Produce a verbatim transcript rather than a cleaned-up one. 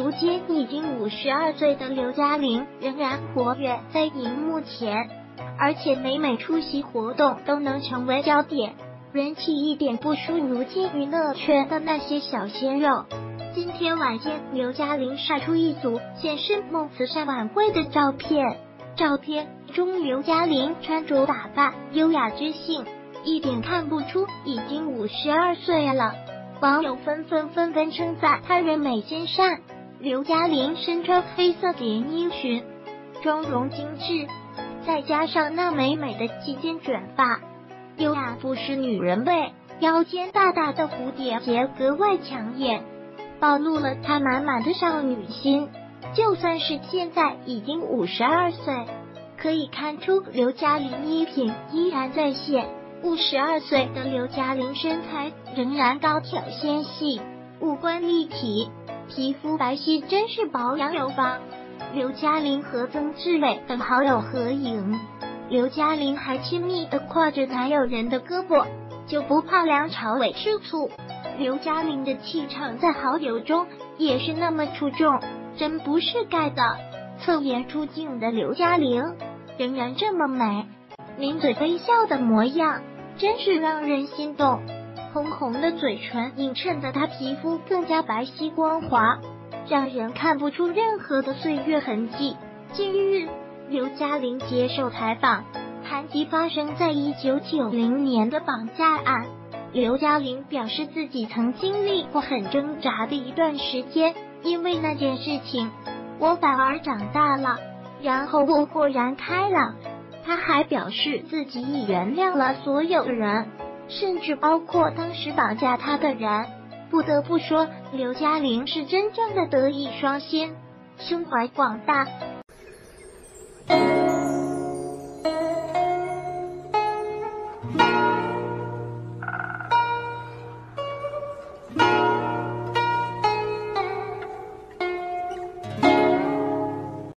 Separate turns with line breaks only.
如今已经五十二岁的刘嘉玲仍然活跃在荧幕前，而且每每出席活动都能成为焦点，人气一点不输如今娱乐圈的那些小鲜肉。今天晚间，刘嘉玲晒出一组显示梦慈善晚会的照片，照片中刘嘉玲穿着打扮优雅知性，一点看不出已经五十二岁了。网友纷纷纷纷称赞她人美心善。刘嘉玲身穿黑色连衣裙，妆容精致，再加上那美美的齐肩卷发，优雅不失女人味，腰间大大的蝴蝶结格外抢眼，暴露了她满满的少女心。就算是现在已经五十二岁，可以看出刘嘉玲衣品依然在线。五十二岁的刘嘉玲身材仍然高挑纤细，五官立体，皮肤白皙，真是保养有方。刘嘉玲和曾志伟等好友合影，刘嘉玲还亲密地挎着男友人的胳膊，就不怕梁朝伟吃醋。刘嘉玲的气场在好友中也是那么出众，真不是盖的。侧颜出镜的刘嘉玲仍然这么美，抿嘴微笑的模样真是让人心动，红红的嘴唇映衬得她皮肤更加白皙光滑，让人看不出任何的岁月痕迹。近日，刘嘉玲接受采访，谈及发生在一九九零年的绑架案。刘嘉玲表示自己曾经历过很挣扎的一段时间，因为那件事情，我反而长大了，然后我豁然开朗。他还表示自己已原谅了所有人，甚至包括当时绑架他的人。不得不说，刘嘉玲是真正的德艺双馨，胸怀广大，